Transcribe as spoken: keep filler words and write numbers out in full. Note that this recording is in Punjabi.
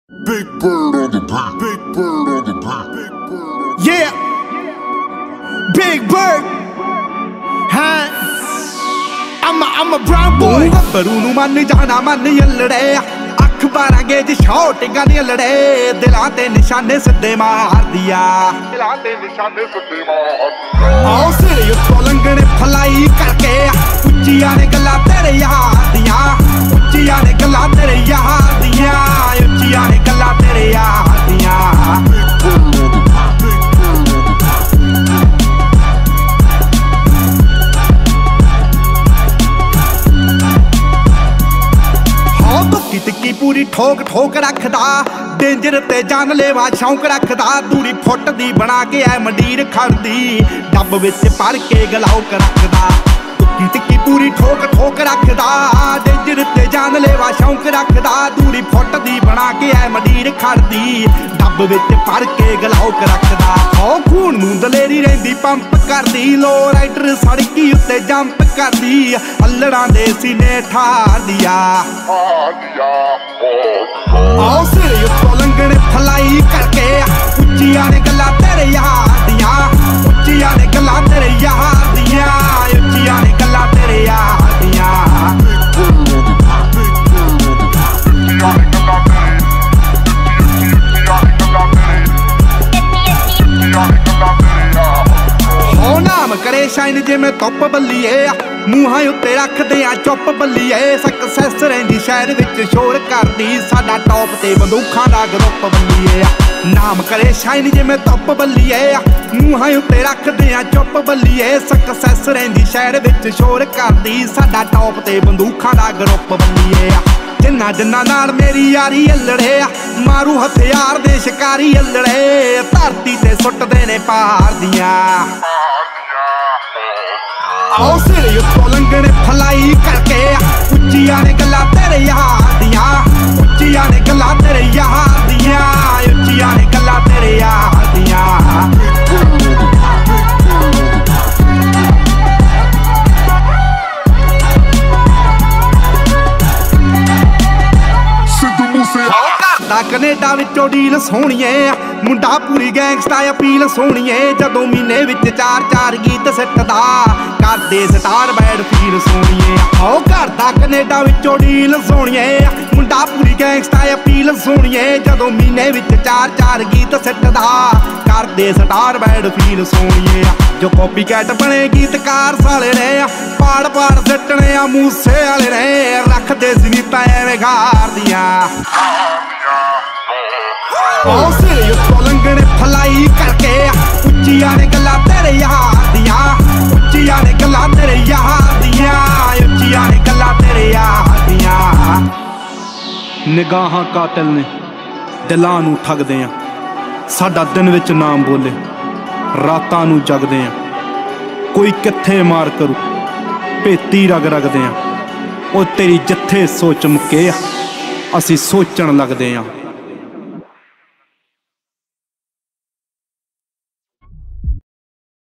Big bird on the beat. Big bird on the beat. Big bird. Yeah. Big bird. Huh? I'm a, I'm a brown boy. ਗੱਭਰੂ ਨੂੰ ਮੰਨ ਜਾਣਾ ਮੰਨ ਯੱਲੜੇ ਅਖਬਾਰਾਂ ਗੇਜ ਸ਼ੌਟਿੰਗਾਂ ਦੀਆਂ ਲੜੇ ਦਿਲਾਂ ਤੇ ਨਿਸ਼ਾਨੇ ਸਿੱਧੇ ਮਾਰਦੀ ਆ ਦਿਲਾਂ ਤੇ ਨਿਸ਼ਾਨੇ ਸਿੱਧੇ ਮਾਰਦੀ ਆ ਸਿਰੇ ਉੱਤੋਂ ਲੰਘਣੇ ਫਲਾਈ ਕਰਕੇ ਉੱਚੀਆਂ ਨੇ ਗੱਲਾਂ ਤੇਰੇ ਯਾਰ ਦੀਆਂ ਉੱਚੀਆਂ ਨੇ ਗੱਲਾਂ ਤੇਰੇ ਯਾਰ ਦੀਆਂ ਉੱਚੀਆਂ ਨੇ ਗੱਲਾਂ ਤੇਰੇ ਯਾਰ ਦੀਆਂ ਟਿੱਕੀ ਪੂਰੀ ਠੋਕ ਠੋਕ ਰੱਖਦਾ ਡੇਂਜਰ ਤੇ ਜਾਨ ਲੈਵਾ ਸ਼ੌਂਕ ਰੱਖਦਾ ਦੂਰੀ ਫੁੱਟ ਦੀ ਬਣਾ ਕੇ ਐ ਮੰਡੀਰ ਖੜਦੀ ਡੱਬ ਵਿੱਚ ਭਰ ਕੇ ਗਲਾਉਕ ਰੱਖਦਾ ਟਿੱਕੀ ਟਿੱਕੀ ਪੂਰੀ ਠੋਕ ਠੋਕ ਰੱਖਦਾ ਡੇਂਜਰ ਤੇ ਜਾਨ ਲੈਵਾ ਸ਼ੌਂਕ ਰੱਖਦਾ ਦੂਰੀ ਫੁੱਟ ਦੀ ਬਣਾ ਕੇ ਐ ਮੰਡੀਰ ਖੜਦੀ ਡੱਬ ਵਿੱਚ ਭਰ ਕੇ ਗਲਾਉਕ ਰੱਖਦਾ ਹੋ ਖੂਨ ਨੂੰ ਦਲੇਰੀ ਰਹਿੰਦੀ ਪੰਪ ਕਰਦੀ ਲੋ ਰਾਈਡਰ ਸੜਕੀ ਉੱਤੇ ਜੰਪ ਕਰਦੀ ਅੱਲੜਾਂ ਦੇ ਸੀਨੇ ਠਾਰਦੀ ਆ ਆਓ ਸਿਰੇ ਉੱਤੋਂ ਲੰਘਣੇ ਫਲਾਈ ਕਰਕੇ ਉੱਚੀਆਂ ਨੇ ਗੱਲਾਂ ਤੇਰੇ ਯਾਰ ਦੀਆਂ ਉੱਚੀਆਂ ਨੇ ਗੱਲਾਂ ਤੇਰੇ ਯਾਰ ਦੀਆਂ ਉੱਚੀਆਂ ਨੇ ਗੱਲਾਂ ਤੇਰੇ ਯਾਰ ਦੀਆਂ ਹੋ ਨਾਮ ਕਰੇ ਸ਼ਾਈਨ ਜਿਵੇਂ ਧੁੱਪ ਬੱਲੀਏ ਮੂੰਹਾਂ ਉੱਤੇ ਰੱਖਦੇ ਆ ਚੁੱਪ ਬੱਲੀਏ ਸਕਸੈਸ ਰਹਿੰਦੀ ਸ਼ਹਿਰ ਵਿੱਚ ਸ਼ੋਰ ਕਰਦੀ ਸਾਡਾ ਟੌਪ ਤੇ ਬੰਦੂਖਾਂ ਦਾ ਗਰੁੱਪ ਬੱਲੀਏ ਨਾਮ ਕਰੇ ਸ਼ਾਈਨ ਜਿਵੇਂ ਧੁੱਪ ਬੱਲੀਏ ਮੂੰਹਾਂ ਉੱਤੇ ਰੱਖਦੇ ਆ ਚੁੱਪ ਬੱਲੀਏ ਸਕਸੈਸ ਰਹਿੰਦੀ ਸ਼ਹਿਰ ਵਿੱਚ ਸ਼ੋਰ ਕਰਦੀ ਸਾਡਾ ਟੌਪ ਤੇ ਬੰਦੂਖਾਂ ਦਾ ਗਰੁੱਪ ਬੱਲੀਏ ਜਿੰਨਾ ਜਿੰਨਾ ਨਾਲ ਮੇਰੀ ਯਾਰੀ ਅੱਲੜੇ ਮਾਰੂ ਹਥਿਆਰ ਦੇ ਸ਼ਿਕਾਰੀ ਅੱਲੜੇ ਧਰਤੀ ਤੇ ਸੁੱਟਦੇ ਨੇ ਪਹਾੜ ਦੀਆਂ ਆਓ ਸਿਰੇ ਉੱਤੋਂ ਲੰਘਣੇ ਫਲਾਈ ਕਰਕੇ ਉੱਚੀਆਂ ਨੇ ਗੱਲਾਂ ਤੇਰੇ ਯਾਰ ਦੀਆਂ ਉੱਚੀਆਂ ਨੇ ਗੱਲਾਂ ਤੇਰੇ ਯਾਰ ਦੀਆਂ ਉੱਚੀਆਂ ਨੇ ਗੱਲਾਂ ਤੇਰੇ ਯਾਰ ਦੀਆਂ ਕੈਨੇਡਾ ਵਿੱਚੋਂ ਡੀਲ ਸੋਹਣੀਏ ਮੁੰਡਾ ਪੂਰੀ ਗੈਂਗਸਟਾ ਅਪੀਲ ਸੋਹਣੀਏ ਜਦੋਂ ਮਹੀਨੇ ਵਿੱਚ ਚਾਰ ਚਾਰ ਗੀਤ ਸਿੱਟਦਾ ਕਰਦੇ ਸਟਾਰ ਬੈਡ ਫੀਲ ਸੋਹਣੀਏ ਆਓ ਘਰ ਦਾ ਕੈਨੇਡਾ ਵਿੱਚੋਂ ਡੀਲ ਸੋਹਣੀਏ ਮੁੰਡਾ ਪੂਰੀ ਗੈਂਗਸਟਾ ਅਪੀਲ ਸੋਹਣੀਏ ਜਦੋਂ ਮਹੀਨੇ ਵਿੱਚ ਚਾਰ ਚਾਰ ਗੀਤ ਸਿੱਟਦਾ ਕਰਦੇ ਸਟਾਰ ਬੈਡ ਫੀਲ ਸੋਹਣੀਏ ਜੋ ਕਾਪੀ ਕੈਟ ਬਣੇ ਗੀਤਕਾਰ ਸਾਲੇ ਨੇ ਪਾੜ ਪਾੜ ਸਿੱਟਣੇ ਆ ਮੂਸੇ ਵਾਲੇ ਨੇ ਰੱਖਦੇ ਜ਼ਨੀਤਾਂ ਐਵੇਂ ਗਾਰਦੀਆਂ ਆਓ ਸਿਰੇ ਉੱਤੋਂ ਲੰਘਣੇ ਫਲਾਈ ਕਰਕੇ ਉੱਚੀਆਂ ਨੇ ਗੱਲਾਂ ਤੇਰੇ ਯਾਰ ਦੀਆਂ ਉੱਚੀਆਂ ਨੇ ਗੱਲਾਂ ਤੇਰੇ ਯਾਰ ਦੀਆਂ ਉੱਚੀਆਂ ਨੇ ਗੱਲਾਂ ਤੇਰੇ ਯਾਰ ਦੀਆਂ ਨਿਗਾਹਾਂ ਕਾਤਲ ਨੇ ਦਿਲਾਂ ਨੂੰ ਠੱਗਦੇ ਆ ਸਾਡਾ ਦਿਨ ਵਿੱਚ ਨਾਮ ਬੋਲੇ ਰਾਤਾਂ ਨੂੰ ਜਗਦੇ ਆ ਕੋਈ ਕਿੱਥੇ ਮਾਰ ਕਰੂ ਭੇਤੀ ਰਗ ਰਗਦੇ ਆ ਉਹ ਤੇਰੀ ਜਿੱਥੇ ਸੋਚ ਮੁੱਕੇ ਆ ਅਸੀਂ ਸੋਚਣ ਲੱਗਦੇ ਆ।